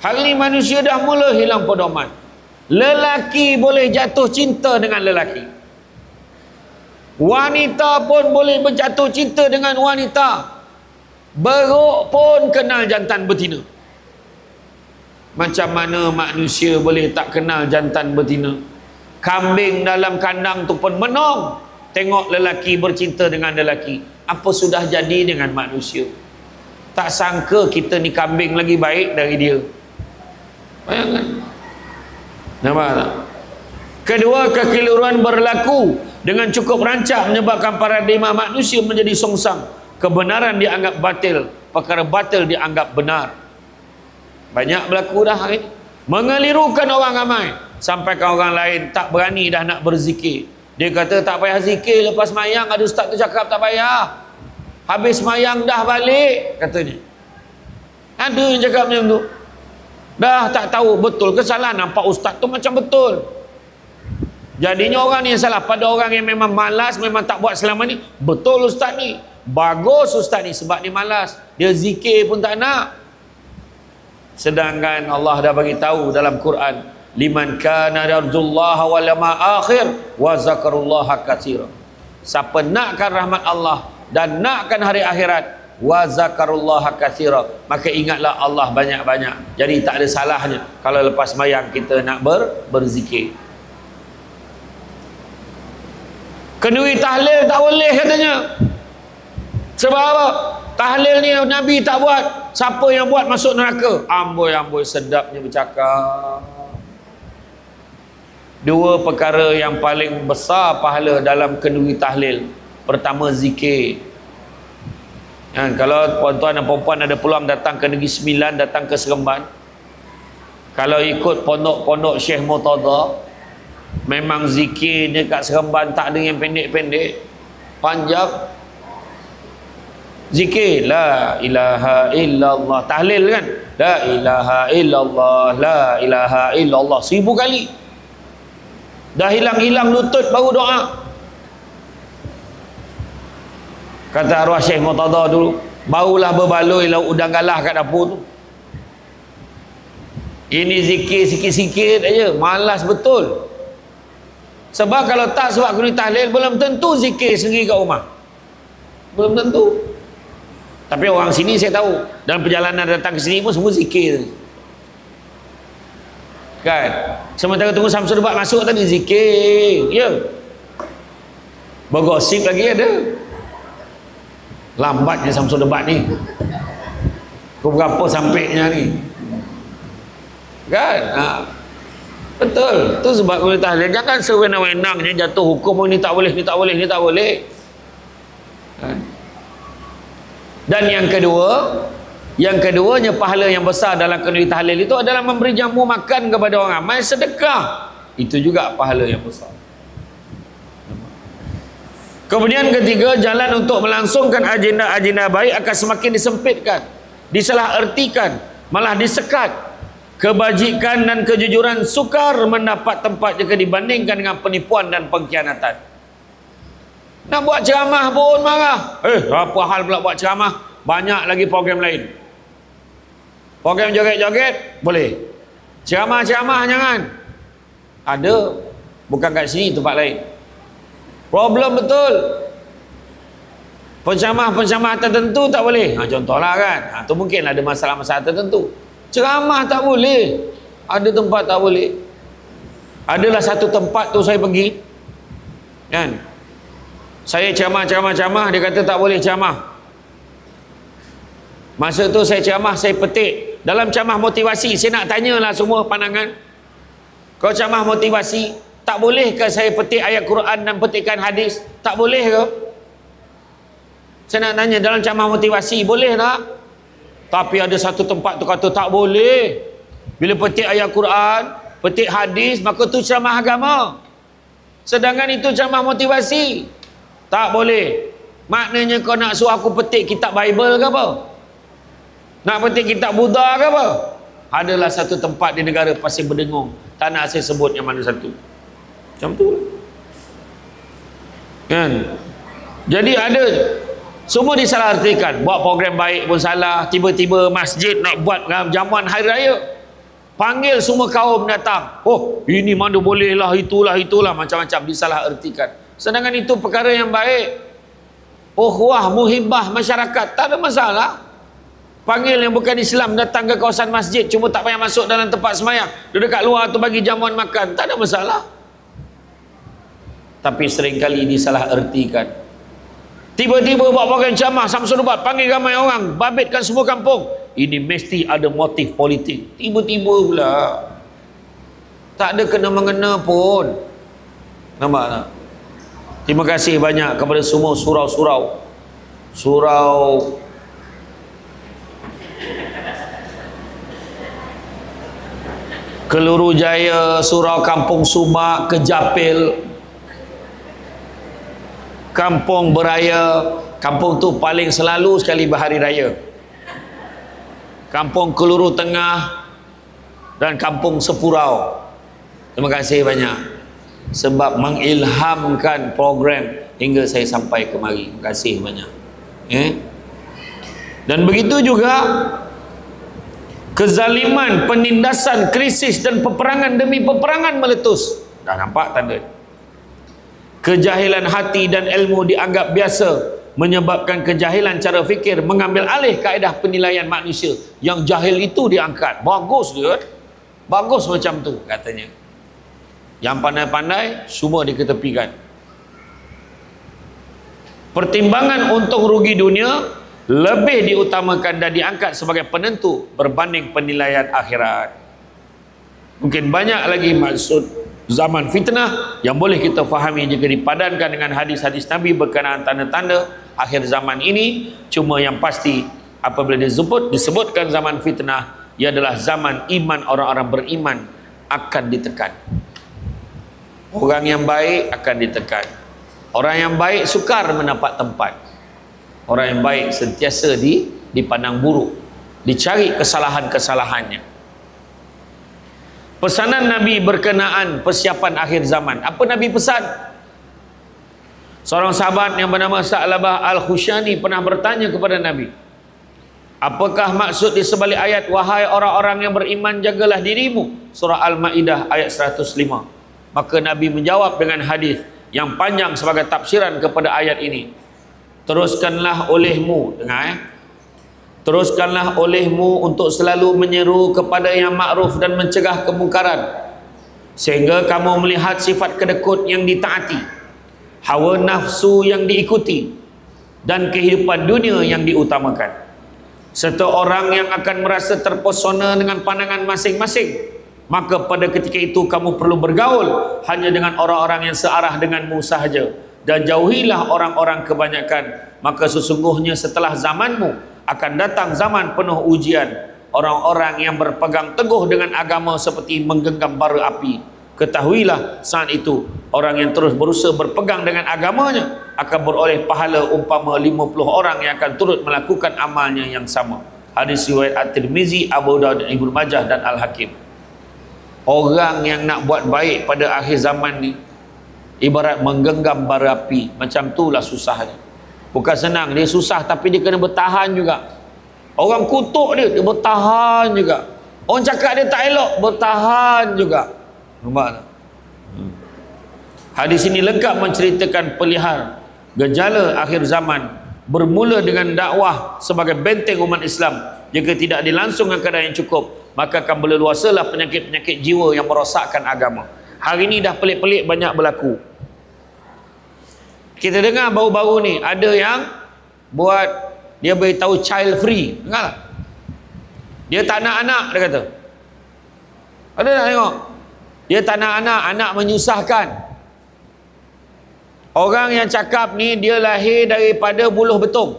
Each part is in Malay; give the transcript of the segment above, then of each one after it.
Hari ni manusia dah mula hilang pedoman. Lelaki boleh jatuh cinta dengan lelaki. Wanita pun boleh berjatuh cinta dengan wanita. Beruk pun kenal jantan betina. Macam mana manusia boleh tak kenal jantan betina? Kambing dalam kandang tu pun menong tengok lelaki bercinta dengan lelaki. Apa sudah jadi dengan manusia? Tak sangka kita ni kambing lagi baik dari dia. Bayangkan. Nampak tak? Kedua, kekeliruan berlaku dengan cukup rancak menyebabkan paradigma manusia menjadi songsang. Kebenaran dianggap batil, perkara batil dianggap benar. Banyak berlaku dah hari ini. Mengelirukan orang ramai sampai ke orang lain tak berani dah nak berzikir. Dia kata tak payah zikir lepas mayang. Ada ustaz tu cakap tak payah. Habis mayang dah balik katanya. Ada yang cakap macam tu. Dah tak tahu betul ke salah. Nampak ustaz tu macam betul. Jadinya orang ni yang salah. Pada orang yang memang malas, memang tak buat selama ni, betul ustaz ni, bagus ustaz ni sebab dia malas, dia zikir pun tak nak. Sedangkan Allah dah bagi tahu dalam Quran, liman kana yarjullaha wal yawmal akhir wa zakarullaha katsira. Siapa nakkan rahmat Allah dan nakkan hari akhirat, wa zakarullaha katsira, maka ingatlah Allah banyak-banyak. Jadi tak ada salahnya kalau lepas mayang kita nak berzikir. Kenduri tahlil tak boleh katanya. Sebab apa? Tahlil ni Nabi tak buat. Siapa yang buat masuk neraka. Amboi sedapnya bercakap. Dua perkara yang paling besar pahala dalam kenduri tahlil. Pertama, zikir. Kalau tuan-tuan dan puan-puan ada peluang datang ke Negeri Sembilan, datang ke Seremban, kalau ikut pondok-pondok Syekh Murtada, memang zikirnya kat Seremban tak ada yang pendek-pendek, panjang. Zikir la ilaha illallah, tahlil kan, la ilaha illallah, la ilaha illallah 1000 kali. Dah hilang-hilang lutut baru doa. Kata arwah Syekh Murtada dulu, barulah berbaloi lauk udang galah kat dapur tu. Ini zikir sikit-sikit aja, malas betul. Sebab kalau tak sebab kenduri tahlil, belum tentu zikir sendiri kat rumah. Belum tentu. Tapi orang sini saya tahu, dalam perjalanan datang ke sini pun semua zikir. Kan? Sementara tunggu Samsul Debat masuk tadi zikir. Ya. Bergosip lagi ada. Lambatnya Samsul Debat ni. Pukul berapa sampainya ni? Kan? Betul. Tu sebab kenduri tahlil. Jangan sewenang-wenangnya jatuh hukum ini tak boleh, ni tak boleh, ni tak boleh. Dan yang keduanya pahala yang besar dalam kenduri tahlil itu adalah memberi jamu makan kepada orang ramai, sedekah. Itu juga pahala yang besar. Kemudian ketiga, jalan untuk melangsungkan agenda-agenda baik akan semakin disempitkan, disalahertikan, malah disekat. Kebajikan dan kejujuran sukar mendapat tempat jika dibandingkan dengan penipuan dan pengkhianatan. Nak buat ceramah pun marah. Apa hal pula buat ceramah? Banyak lagi program lain. Program joget-joget boleh. Ceramah-ceramah jangan. Ada. Bukan kat sini, tempat lain. Problem betul. Penceramah-penceramah tertentu tak boleh. Contohlah kan. Tu mungkin ada masalah-masalah tertentu. Ceramah tak boleh. Ada tempat tak boleh. Adalah satu tempat tu saya pergi. Kan? Saya ceramah, dia kata tak boleh ceramah. Masa tu saya ceramah, saya petik. Dalam ceramah motivasi, saya nak tanyalah semua pandangan. Kalau ceramah motivasi, tak boleh ke saya petik ayat Quran dan petikkan hadis? Tak boleh ke? Saya nak tanya, dalam ceramah motivasi, boleh tak? Tapi ada satu tempat tu kata tak boleh. Bila petik ayat Quran, petik hadis, maka tu ceramah agama. Sedangkan itu ceramah motivasi. Tak boleh. Maknanya kau nak suruh aku petik kitab Bible ke apa? Nak petik kitab Buddha ke apa? Adalah satu tempat di negara Pasir Berdengung. Tak nak saya sebut yang mana satu. Macam tu. Kan? Jadi ada, semua disalahartikan. Buat program baik pun salah. Tiba-tiba masjid nak buat jamuan hari raya. Panggil semua kaum datang. Oh, ini mana bolehlah, itulah, macam-macam disalah ertikan. Sedangkan itu perkara yang baik. Ukhuwah, muhibbah masyarakat, tak ada masalah. Panggil yang bukan Islam datang ke kawasan masjid, cuma tak payah masuk dalam tempat semayang, dia dekat luar tu bagi jamuan makan, tak ada masalah. Tapi seringkali disalah ertikan. Tiba-tiba buat program ceramah Samsul Ubat, panggil ramai orang, babitkan semua kampung. Ini mesti ada motif politik. Tiba-tiba pula tak ada kena-mengena pun. Nampak tak? Terima kasih banyak kepada semua surau-surau. Surau Keluru Jaya, Surau Kampung Subak, Kejapil, Kampung Beraya. Kampung tu paling selalu sekali berhari raya. Kampung Keluru Tengah dan Kampung Sepurau. Terima kasih banyak sebab mengilhamkan program hingga saya sampai kemari. Terima kasih banyak. Dan begitu juga kezaliman, penindasan, krisis dan peperangan demi peperangan meletus. Dah nampak tanda? Kejahilan hati dan ilmu dianggap biasa, menyebabkan kejahilan cara fikir mengambil alih kaedah penilaian manusia. Yang jahil itu diangkat. Bagus dia, bagus macam tu katanya. Yang pandai-pandai semua diketepikan. Pertimbangan untung rugi dunia lebih diutamakan dan diangkat sebagai penentu berbanding penilaian akhirat. Mungkin banyak lagi maksud zaman fitnah yang boleh kita fahami jika dipadankan dengan hadis-hadis Nabi berkenaan tanda-tanda akhir zaman ini. Cuma yang pasti apabila disebutkan zaman fitnah, ia adalah zaman iman orang-orang beriman akan ditekan. Orang yang baik akan ditekan. Orang yang baik sukar mendapat tempat. Orang yang baik sentiasa dipandang buruk, dicari kesalahan-kesalahannya. Pesanan Nabi berkenaan persiapan akhir zaman. Apa Nabi pesan? Seorang sahabat yang bernama Sa'labah Al-Khushani pernah bertanya kepada Nabi, apakah maksud di sebalik ayat wahai orang-orang yang beriman jagalah dirimu, surah Al-Maidah ayat 105? Maka Nabi menjawab dengan hadis yang panjang sebagai tafsiran kepada ayat ini. Teruskanlah olehmu, dengar teruskanlah olehmu untuk selalu menyeru kepada yang makruf dan mencegah kemungkaran, sehingga kamu melihat sifat kedekut yang ditaati, hawa nafsu yang diikuti, dan kehidupan dunia yang diutamakan, serta orang yang akan merasa terpesona dengan pandangan masing-masing. Maka pada ketika itu kamu perlu bergaul hanya dengan orang-orang yang searah denganmu sahaja, dan jauhilah orang-orang kebanyakan. Maka sesungguhnya setelah zamanmu akan datang zaman penuh ujian. Orang-orang yang berpegang teguh dengan agama seperti menggenggam bara api. Ketahuilah saat itu orang yang terus berusaha berpegang dengan agamanya akan beroleh pahala umpama 50 orang yang akan turut melakukan amalnya yang sama. Hadis riwayat At-Tirmizi, Abu Daud, Ibnu Majah dan Al-Hakim. Orang yang nak buat baik pada akhir zaman ni ibarat menggenggam bara api. Macam itulah susahnya. Bukan senang, dia susah tapi dia kena bertahan juga. Orang kutuk dia bertahan juga. Orang cakap dia tak elok, bertahan juga. Nampak tak? Hadis ini lengkap menceritakan pelihar gejala akhir zaman, bermula dengan dakwah sebagai benteng umat Islam. Jika tidak dilangsungkan keadaan yang cukup, maka akan berleluasalah penyakit-penyakit jiwa yang merosakkan agama. Hari ini dah pelik-pelik banyak berlaku. Kita dengar baru-baru ni ada yang buat, dia beritahu child free. Dengar tak? Dia tak nak anak, dia kata. Ada tak tengok? Dia tak nak anak, anak menyusahkan. Orang yang cakap ni dia lahir daripada buluh betung.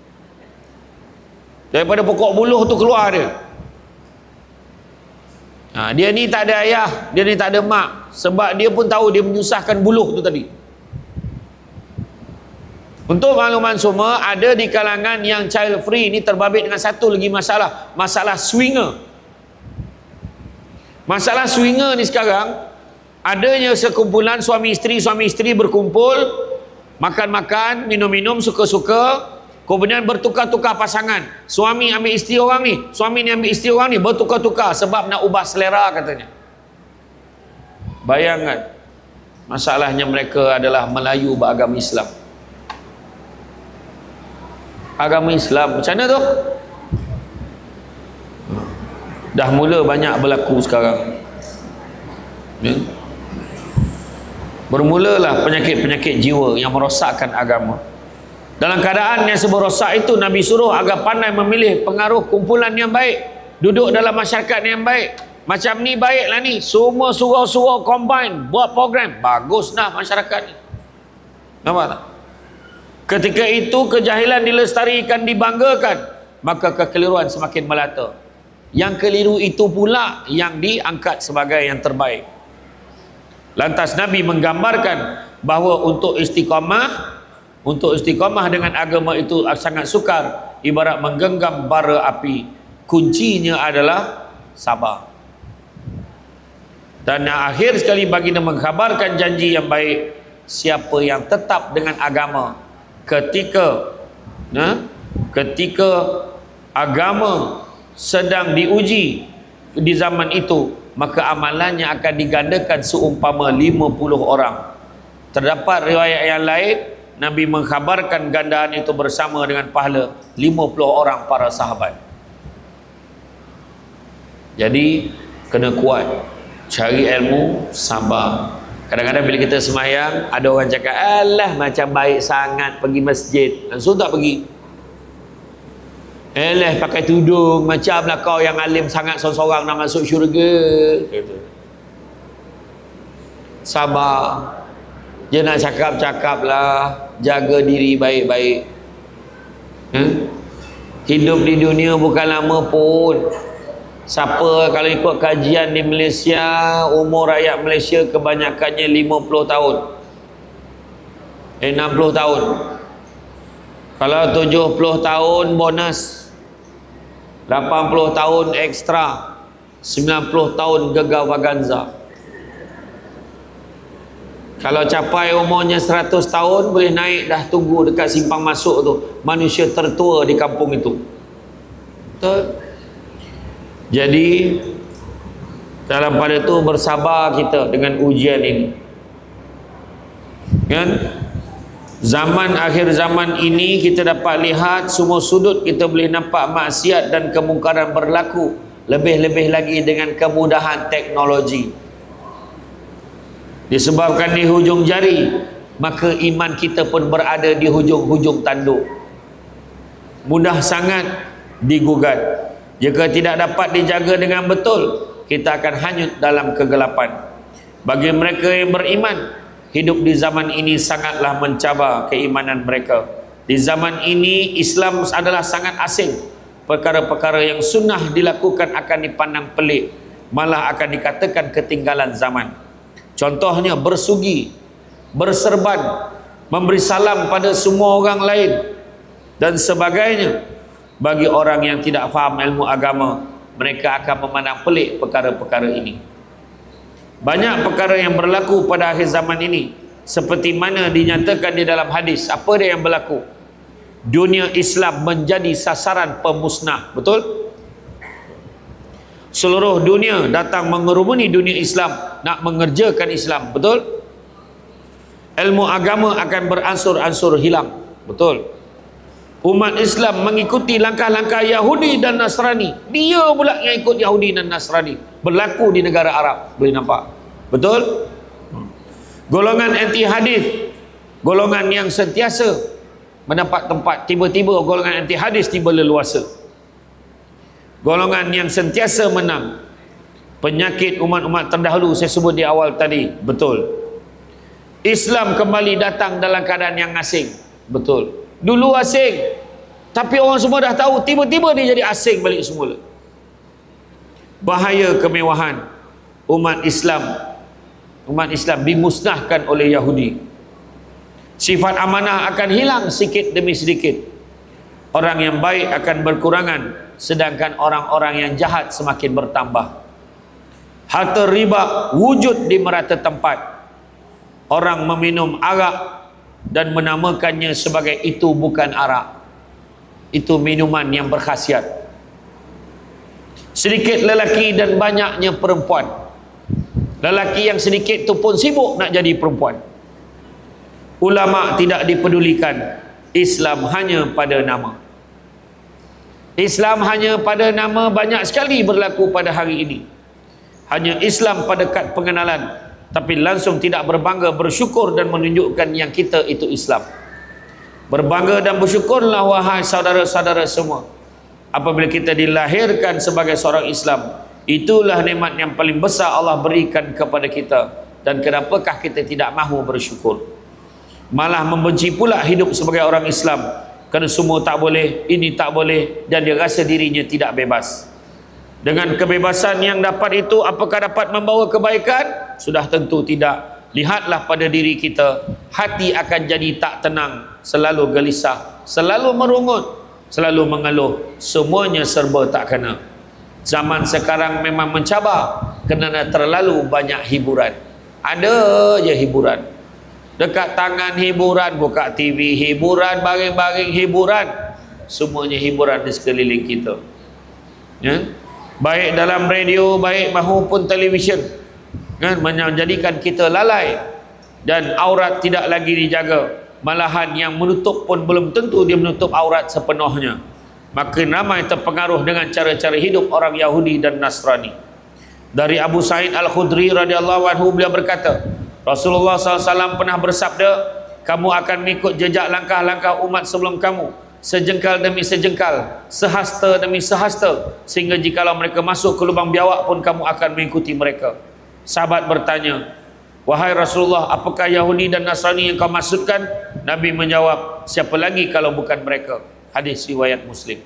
Daripada pokok buluh tu keluar dia. Dia ni tak ada ayah, dia ni tak ada mak. Sebab dia pun tahu dia menyusahkan buluh tu tadi. Untuk makluman semua, ada di kalangan yang child free ni terbabit dengan satu lagi masalah. Masalah swinger. Masalah swinger ni sekarang, adanya sekumpulan suami isteri berkumpul, makan-makan, minum-minum, suka-suka. Kemudian bertukar-tukar pasangan. Suami ambil isteri orang ni, suami ni ambil isteri orang ni, bertukar-tukar sebab nak ubah selera katanya. Bayangkan, masalahnya mereka adalah Melayu beragama Islam. Agama Islam macam mana tu? Dah mula banyak berlaku sekarang. Bermulalah penyakit-penyakit jiwa yang merosakkan agama. Dalam keadaan yang seberosak itu, Nabi suruh agar pandai memilih pengaruh kumpulan yang baik, duduk dalam masyarakat yang baik. Macam ni baiklah ni, semua surau-surau combine buat program, baguslah masyarakat ni. Nampak tak? Ketika itu kejahilan dilestarikan, dibanggakan, maka kekeliruan semakin melata. Yang keliru itu pula yang diangkat sebagai yang terbaik. Lantas Nabi menggambarkan bahawa untuk istiqamah dengan agama itu sangat sukar, ibarat menggenggam bara api. Kuncinya adalah sabar. Dan yang akhir sekali baginda mengkhabarkan janji yang baik, siapa yang tetap dengan agama ketika agama sedang diuji di zaman itu, maka amalannya akan digandakan seumpama 50 orang. Terdapat riwayat yang lain, Nabi mengkhabarkan gandaan itu bersama dengan pahala 50 orang para sahabat. Jadi kena kuat, cari ilmu, sabar. Kadang-kadang bila kita semayang, ada orang cakap, alah macam baik sangat pergi masjid, langsung tak pergi. Pakai tudung macamlah kau yang alim sangat, seorang-seorang nak masuk syurga. Sabar. Dia nak cakap-cakap lah, jaga diri baik-baik. Hidup di dunia bukan lama pun. Siapa kalau ikut kajian di Malaysia, umur rakyat Malaysia kebanyakannya 50 tahun. 60 tahun. Kalau 70 tahun bonus, 80 tahun ekstra, 90 tahun gegar vaganza. Kalau capai umurnya 100 tahun, boleh naik dah, tunggu dekat simpang masuk tu, manusia tertua di kampung itu. Betul? Jadi dalam pada itu bersabar kita dengan ujian ini. Kan? Zaman akhir zaman ini kita dapat lihat semua sudut, kita boleh nampak maksiat dan kemungkaran berlaku, lebih-lebih lagi dengan kemudahan teknologi. Disebabkan di hujung jari, maka iman kita pun berada di hujung-hujung tanduk. Mudah sangat digugat. Jika tidak dapat dijaga dengan betul, kita akan hanyut dalam kegelapan. Bagi mereka yang beriman, hidup di zaman ini sangatlah mencabar keimanan mereka. Di zaman ini Islam adalah sangat asing. Perkara-perkara yang sunnah dilakukan akan dipandang pelik, malah akan dikatakan ketinggalan zaman. Contohnya bersugi, berserban, memberi salam pada semua orang lain dan sebagainya. Bagi orang yang tidak faham ilmu agama, mereka akan memandang pelik perkara-perkara ini. Banyak perkara yang berlaku pada akhir zaman ini, seperti mana dinyatakan di dalam hadis. Apa dia yang berlaku? Dunia Islam menjadi sasaran pemusnah. Betul? Seluruh dunia datang mengerumuni dunia Islam, nak mengerjakan Islam. Betul? Ilmu agama akan beransur-ansur hilang. Betul? Umat Islam mengikuti langkah-langkah Yahudi dan Nasrani. Dia pula yang ikut Yahudi dan Nasrani. Berlaku di negara Arab. Boleh nampak? Betul? Golongan anti hadis, golongan yang sentiasa mendapat tempat. Tiba-tiba golongan anti hadis tiba leluasa. Golongan yang sentiasa menang. Penyakit umat-umat terdahulu saya sebut di awal tadi. Betul. Islam kembali datang dalam keadaan yang asing. Betul. Dulu asing, tapi orang semua dah tahu, tiba-tiba dia jadi asing balik semula. Bahaya kemewahan umat Islam dimusnahkan oleh Yahudi. Sifat amanah akan hilang sedikit demi sedikit. Orang yang baik akan berkurangan, sedangkan orang-orang yang jahat semakin bertambah. Harta riba wujud di merata tempat. Orang meminum arak dan menamakannya sebagai itu bukan arak. Itu minuman yang berkhasiat. Sedikit lelaki dan banyaknya perempuan. Lelaki yang sedikit tu pun sibuk nak jadi perempuan. Ulama tidak dipedulikan. Islam hanya pada nama. Islam hanya pada nama banyak sekali berlaku pada hari ini. Hanya Islam pada kad pengenalan, tapi langsung tidak berbangga, bersyukur dan menunjukkan yang kita itu Islam. Berbangga dan bersyukurlah wahai saudara-saudara semua, apabila kita dilahirkan sebagai seorang Islam. Itulah nikmat yang paling besar Allah berikan kepada kita. Dan kenapakah kita tidak mahu bersyukur, malah membenci pula hidup sebagai orang Islam? Kerana semua tak boleh, ini tak boleh, dan dia rasa dirinya tidak bebas. Dengan kebebasan yang dapat itu, apakah dapat membawa kebaikan? Sudah tentu tidak. Lihatlah pada diri kita, hati akan jadi tak tenang, selalu gelisah, selalu merungut, selalu mengeluh, semuanya serba tak kena. Zaman sekarang memang mencabar kerana terlalu banyak hiburan. Ada je hiburan. Dekat tangan hiburan, buka TV hiburan, baring-baring hiburan, semuanya hiburan di sekeliling kita, ya? Baik dalam radio, baik maupun televisyen, kan, menjadikan kita lalai dan aurat tidak lagi dijaga. Malahan yang menutup pun belum tentu dia menutup aurat sepenuhnya. Makin ramai terpengaruh dengan cara-cara hidup orang Yahudi dan Nasrani. Dari Abu Sa'id Al-Khudri radhiyallahu anhu, beliau berkata, Rasulullah SAW pernah bersabda, kamu akan mengikut jejak langkah-langkah umat sebelum kamu, sejengkal demi sejengkal, sehasta demi sehasta, sehingga jikalau mereka masuk ke lubang biawak pun kamu akan mengikuti mereka. Sahabat bertanya, wahai Rasulullah, apakah Yahudi dan Nasrani yang kau maksudkan? Nabi menjawab, siapa lagi kalau bukan mereka? Hadis riwayat Muslim.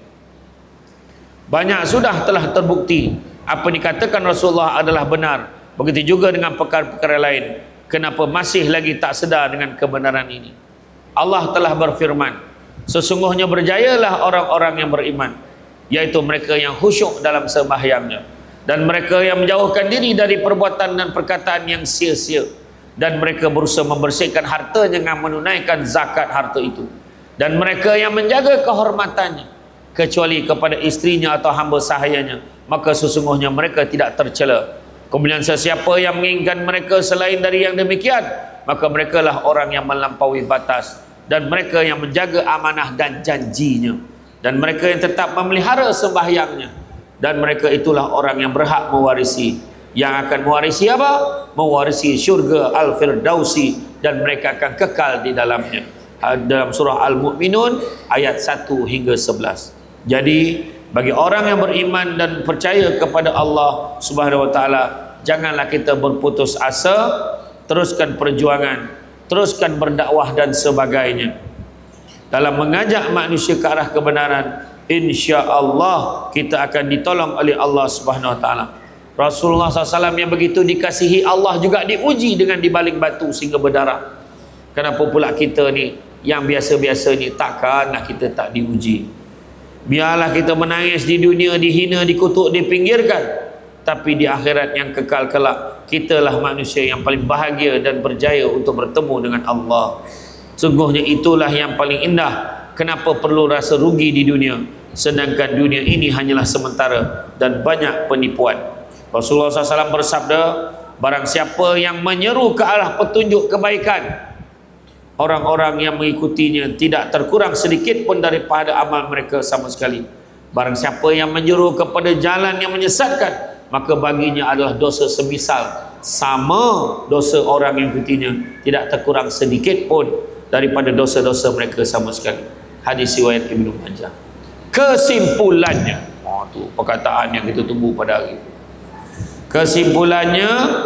Banyak sudah telah terbukti apa dikatakan Rasulullah adalah benar. Begitu juga dengan perkara-perkara lain. Kenapa masih lagi tak sedar dengan kebenaran ini? Allah telah berfirman, sesungguhnya berjayalah orang-orang yang beriman, yaitu mereka yang khusyuk dalam sembahyangnya, dan mereka yang menjauhkan diri dari perbuatan dan perkataan yang sia-sia, dan mereka berusaha membersihkan hartanya dengan menunaikan zakat harta itu, dan mereka yang menjaga kehormatannya, kecuali kepada istrinya atau hamba sahayanya, maka sesungguhnya mereka tidak tercela. Kemudian sesiapa yang menginginkan mereka selain dari yang demikian, maka merekalah orang yang melampaui batas, dan mereka yang menjaga amanah dan janjinya, dan mereka yang tetap memelihara sembahyangnya, dan mereka itulah orang yang berhak mewarisi. Yang akan mewarisi apa? Mewarisi syurga Al-Firdausi, dan mereka akan kekal di dalamnya. Dalam surah Al-Mu'minun ayat 1 hingga 11. Jadi bagi orang yang beriman dan percaya kepada Allah Subhanahu wa taala, janganlah kita berputus asa, teruskan perjuangan, teruskan berdakwah dan sebagainya. Dalam mengajak manusia ke arah kebenaran, insya-Allah kita akan ditolong oleh Allah Subhanahu wa taala. Rasulullah SAW yang begitu dikasihi Allah juga diuji dengan dibaling batu sehingga berdarah. Kenapa pula kita ni yang biasa-biasa ni takkanlah kita tak diuji? Biarlah kita menangis di dunia, dihina, dikutuk, dipinggirkan, tapi di akhirat yang kekal kelak, kitalah manusia yang paling bahagia dan berjaya untuk bertemu dengan Allah. Sungguhnya itulah yang paling indah. Kenapa perlu rasa rugi di dunia, sedangkan dunia ini hanyalah sementara dan banyak penipuan. Rasulullah SAW bersabda, barang siapa yang menyeru ke arah petunjuk kebaikan, orang-orang yang mengikutinya tidak terkurang sedikit pun daripada amal mereka sama sekali. Barang siapa yang menyeru kepada jalan yang menyesatkan, maka baginya adalah dosa semisal sama dosa orang yang mengikutinya, tidak terkurang sedikit pun daripada dosa-dosa mereka sama sekali. Hadis riwayat Ibnu Majah. Kesimpulannya, tu perkataan yang kita tunggu pada hari ini. Kesimpulannya,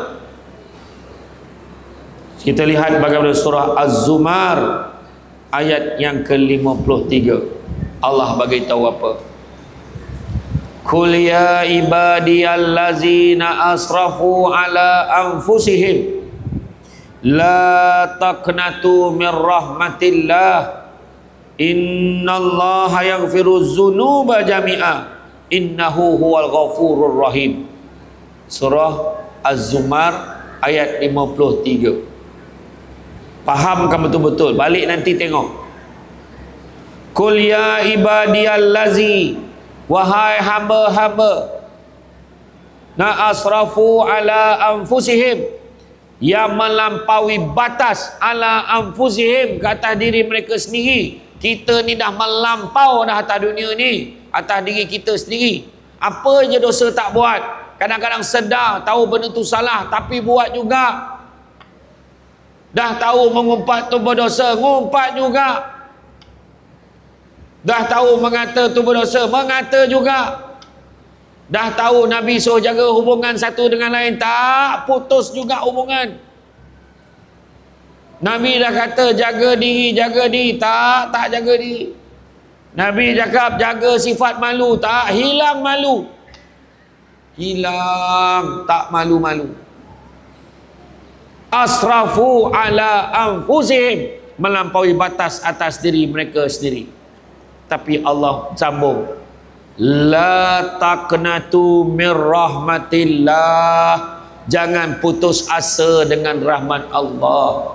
kita lihat bagaimana surah Az-Zumar ayat yang ke-53. Allah bagi tahu apa? Qul ya ibadiyallazina asrafu ala anfusihim la taqnatu mir rahmatillah innallaha yaghfiruz dzunuba jami'a innahu huwal ghafurur rahim. Surah Az-Zumar ayat 53. Fahamkan betul-betul, balik nanti tengok. Qul ya ibadiyallazi, wahai hamba-hamba na asrafu ala anfusihim, yang melampaui batas ala anfusihim, ke atas diri mereka sendiri. Kita ni dah melampau dah atas dunia ni, atas diri kita sendiri. Apa je dosa tak buat. Kadang-kadang sedar, tahu benda tu salah, tapi buat juga. Dah tahu mengumpat tu berdosa, ngumpat juga. Dah tahu mengata tu berdosa, mengata juga. Dah tahu Nabi suruh jaga hubungan satu dengan lain, tak, putus juga hubungan. Nabi dah kata jaga diri, tak jaga diri. Nabi cakap jaga sifat malu, tak, hilang malu. Hilang, tak malu-malu. Asrafu ala anfusihim, melampaui batas atas diri mereka sendiri. Tapi Allah sambung, la taqnatu mir rahmatillah, jangan putus asa dengan rahmat Allah.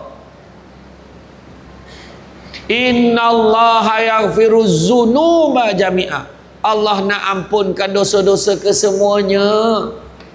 Innallaha yaghfiruz dzunuba jami'a, Allah nak ampunkan dosa-dosa kesemuanya.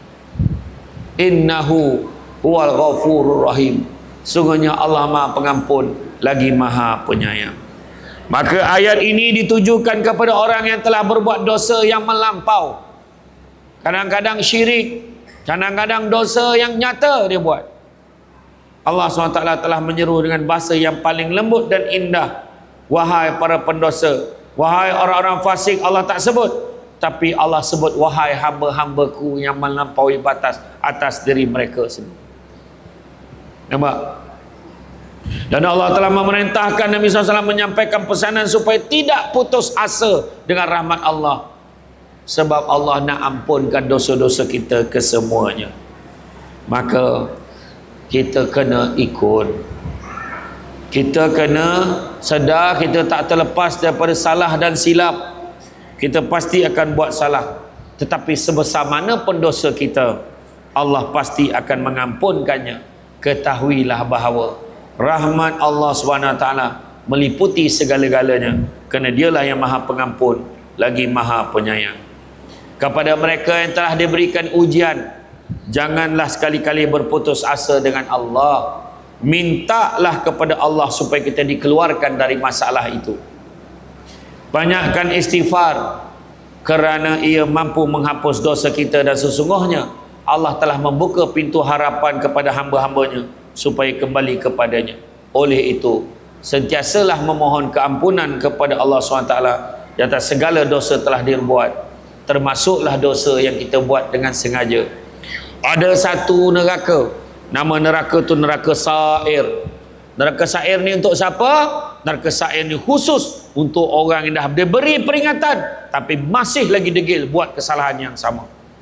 Innahu huwal ghafurur rahim, sungguhnya Allah Maha Pengampun lagi Maha Penyayang. Maka ayat ini ditujukan kepada orang yang telah berbuat dosa yang melampau. Kadang-kadang syirik, kadang-kadang dosa yang nyata dia buat. Allah SWT telah menyeru dengan bahasa yang paling lembut dan indah. Wahai para pendosa, wahai orang-orang fasik, Allah tak sebut. Tapi Allah sebut, wahai hamba-hambaku yang melampaui batas atas diri mereka sendiri. Nampak? Dan Allah telah memerintahkan Nabi SAW menyampaikan pesanan supaya tidak putus asa dengan rahmat Allah. Sebab Allah nak ampunkan dosa-dosa kita kesemuanya. Maka kita kena ikut. Kita kena sedar kita tak terlepas daripada salah dan silap. Kita pasti akan buat salah. Tetapi sebesar mana pun dosa kita, Allah pasti akan mengampunkannya. Ketahuilah bahawa rahmat Allah SWT meliputi segala-galanya, kerana dialah yang Maha Pengampun lagi Maha Penyayang. Kepada mereka yang telah diberikan ujian, janganlah sekali-kali berputus asa dengan Allah. Mintalah kepada Allah supaya kita dikeluarkan dari masalah itu. Banyakkan istighfar, kerana ia mampu menghapus dosa kita, dan sesungguhnya Allah telah membuka pintu harapan kepada hamba-hambanya supaya kembali kepadanya. Oleh itu, sentiasalah memohon keampunan kepada Allah SWT di atas segala dosa telah dibuat, termasuklah dosa yang kita buat dengan sengaja. Ada satu neraka, nama neraka tu neraka Sa'ir. Neraka Sa'ir ni untuk siapa? Neraka Sa'ir ni khusus untuk orang yang dah diberi peringatan tapi masih lagi degil buat kesalahan yang sama.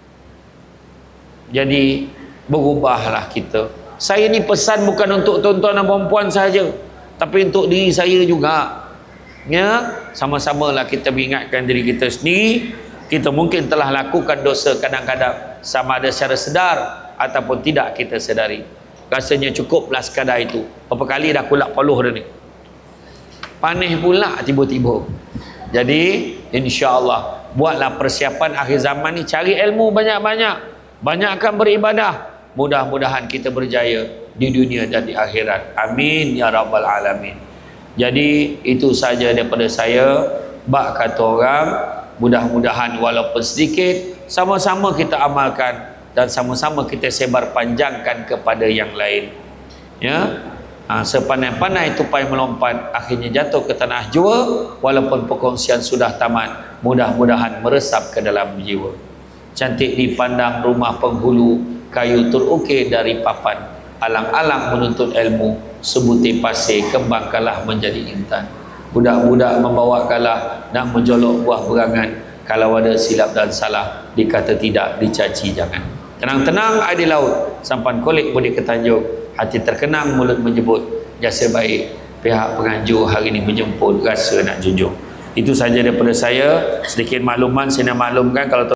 Jadi berubahlah kita. Saya ni pesan bukan untuk tuan-tuan dan perempuan saja, tapi untuk diri saya juga. Ya, sama-samalah kita mengingatkan diri kita sendiri. Kita mungkin telah lakukan dosa kadang-kadang, sama ada secara sedar ataupun tidak kita sedari. Rasanya cukuplah sekadar itu. Berapa kali dah kulak paluh dah ni. Panih pula tiba-tiba. Jadi insya-Allah buatlah persiapan akhir zaman ni, cari ilmu banyak-banyak, banyakkan beribadah. Mudah-mudahan kita berjaya di dunia dan di akhirat. Amin ya rabbal alamin. Jadi itu saja daripada saya. Bak kata orang, mudah-mudahan walaupun sedikit sama-sama kita amalkan dan sama-sama kita sebar panjangkan kepada yang lain. Ya. Sepandai-pandai tupai melompat, akhirnya jatuh ke tanah jua. Walaupun perkongsian sudah tamat, mudah-mudahan meresap ke dalam jiwa. Cantik dipandang rumah penghulu, kayu terukir dari papan. Alang-alang menuntut ilmu, sebutir pasir kembangkanlah menjadi intan. Budak-budak membawa kalah, nak menjolok buah berangan. Kalau ada silap dan salah, dikata tidak, dicaci jangan. Tenang-tenang air di laut, sampan kolik boleh ke tanjung. Hati terkenang, mulut menyebut jasa baik. Pihak penganjur hari ini menjemput, rasa nak junjung. Itu saja daripada saya. Sedikit makluman saya nak maklumkan, kalau